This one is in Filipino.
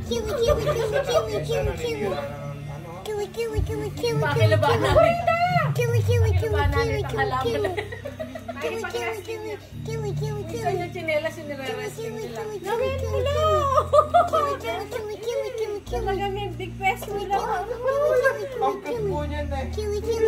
Pakilabahan namin. Pakilabahan namin ang halaman. Isa yung chinelas yung nire-rescue nila. Gawin mo lang! Talaga may big fest mo lang. Ang cute po niyan eh.